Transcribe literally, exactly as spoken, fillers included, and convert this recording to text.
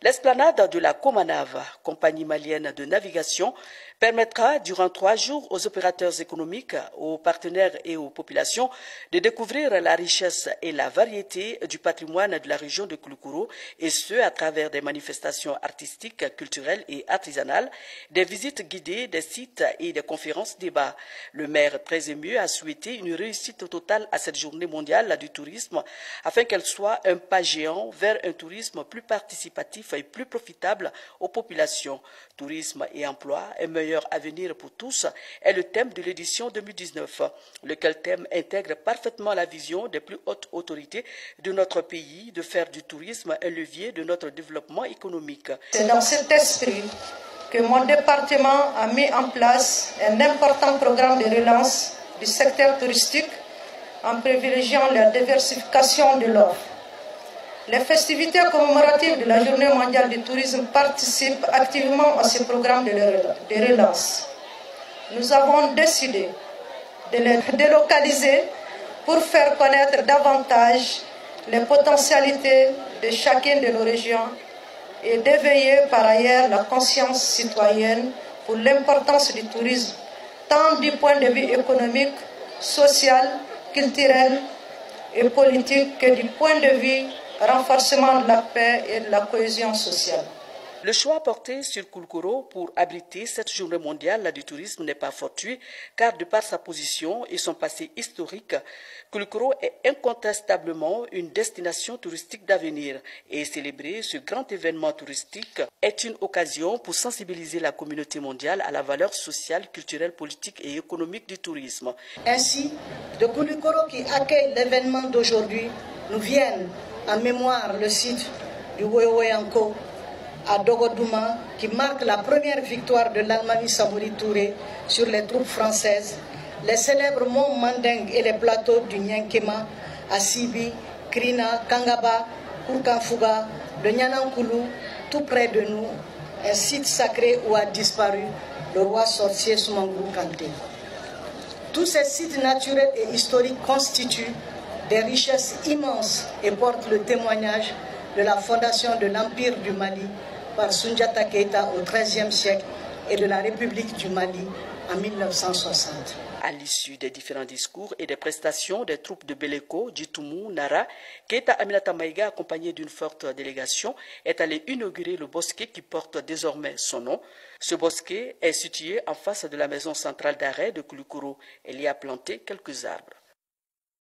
L'esplanade de la Comanave, compagnie malienne de navigation, permettra durant trois jours aux opérateurs économiques, aux partenaires et aux populations de découvrir la richesse et la variété du patrimoine de la région de Koulikoro, et ce à travers des manifestations artistiques, culturelles et artisanales, des visites guidées des sites et des conférences débats. Le maire, très ému, a souhaité une réussite totale à cette journée mondiale du tourisme afin qu'elle soit un pas géant vers un tourisme plus participatif et plus profitable aux populations. Tourisme et emploi, un meilleur avenir pour tous est le thème de l'édition deux mille dix-neuf, lequel thème intègre parfaitement la vision des plus hautes autorités de notre pays de faire du tourisme un levier de notre développement économique. C'est dans cet esprit que mon département a mis en place un important programme de relance du secteur touristique en privilégiant la diversification de l'offre. Les festivités commémoratives de la Journée mondiale du tourisme participent activement à ce programme de relance. Nous avons décidé de les délocaliser pour faire connaître davantage les potentialités de chacune de nos régions et d'éveiller par ailleurs la conscience citoyenne pour l'importance du tourisme, tant du point de vue économique, social, culturel et politique que du point de vue renforcement de la paix et de la cohésion sociale. Le choix porté sur Koulikoro pour abriter cette journée mondiale du tourisme n'est pas fortuit, car de par sa position et son passé historique, Koulikoro est incontestablement une destination touristique d'avenir, et célébrer ce grand événement touristique est une occasion pour sensibiliser la communauté mondiale à la valeur sociale, culturelle, politique et économique du tourisme. Ainsi, de Koulikoro qui accueille l'événement d'aujourd'hui, nous viennent en mémoire le site du Weweyanko à Dogodouma, qui marque la première victoire de l'Almami Samori Touré sur les troupes françaises, les célèbres monts Mandeng et les plateaux du Nyankema à Sibi, Krina, Kangaba, Kourkanfouga, de Nyanankoulou, tout près de nous, un site sacré où a disparu le roi sorcier Soumangou Kanté. Tous ces sites naturels et historiques constituent des richesses immenses et portent le témoignage de la fondation de l'Empire du Mali par Soundiata Keita au treizième siècle et de la République du Mali en mille neuf cent soixante. À l'issue des différents discours et des prestations des troupes de Beleko, Djitoumou, Nara, Keita Aminata Maïga, accompagné d'une forte délégation, est allé inaugurer le bosquet qui porte désormais son nom. Ce bosquet est situé en face de la maison centrale d'arrêt de Koulikoro. Elle y a planté quelques arbres.